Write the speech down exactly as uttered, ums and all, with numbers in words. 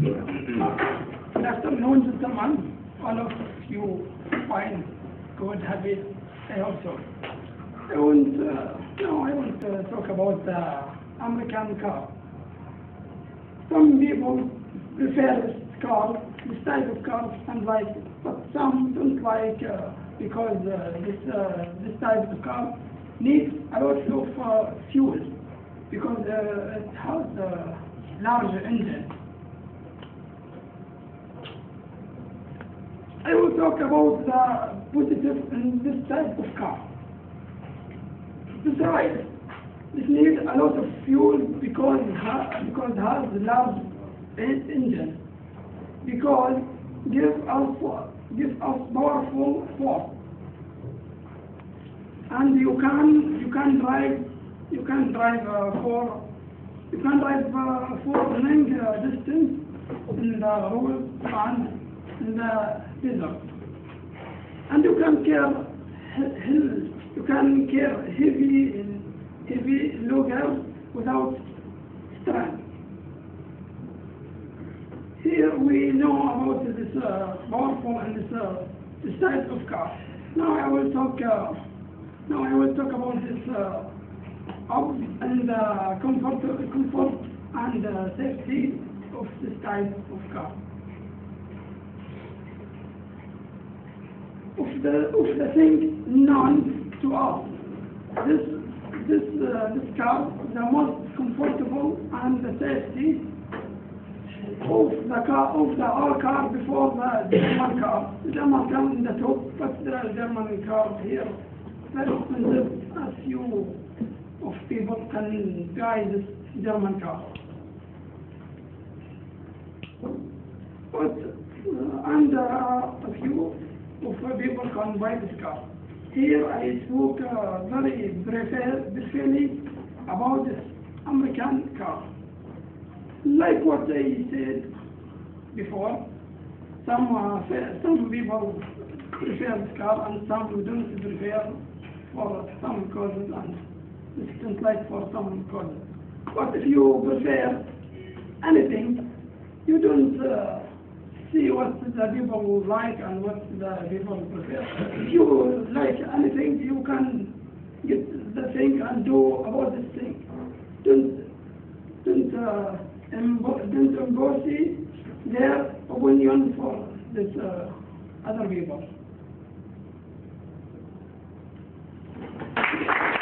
Good afternoon, gentlemen. All of you fine, good, happy. I hope so. I want, uh, now I want to talk about the American car. Some people prefer this car, this type of car, and like it, but some don't like uh, because uh, this uh, this type of car needs a lot of uh, fuel because uh, it has a large engine. I will talk about the positive in this type of car. This right. This needs a lot of fuel because ha because it has a large engine. Because give us give us powerful force. And you can you can drive you can drive uh, for you can drive uh, for long uh, distance in the road and in the desert, and you can carry hill you can carry heavy heavy luggage without strength. Here we know about this uh, powerful and this uh, this type of car. Now I will talk. Uh, now I will talk about this uh, up and the comfort, comfort and uh, safety of this type of car. Of the of the thing known to us, this this uh, this car the most comfortable and the safety of the car of the our car before the German car. The German car in the top, but the German car here very expensive. As few of people can buy this German car. But uh, and uh, a few of people can buy this car. Here I spoke uh, very briefly about this American car. Like what I said before, some uh, some people prefer this car and some don't prefer for some causes and don't like for some causes. But if you prefer anything, you don't uh, see what the people like and what the people prefer. If you like anything, you can get the thing and do about this thing. Don't don't uh, don't impose their opinion for this uh, other people.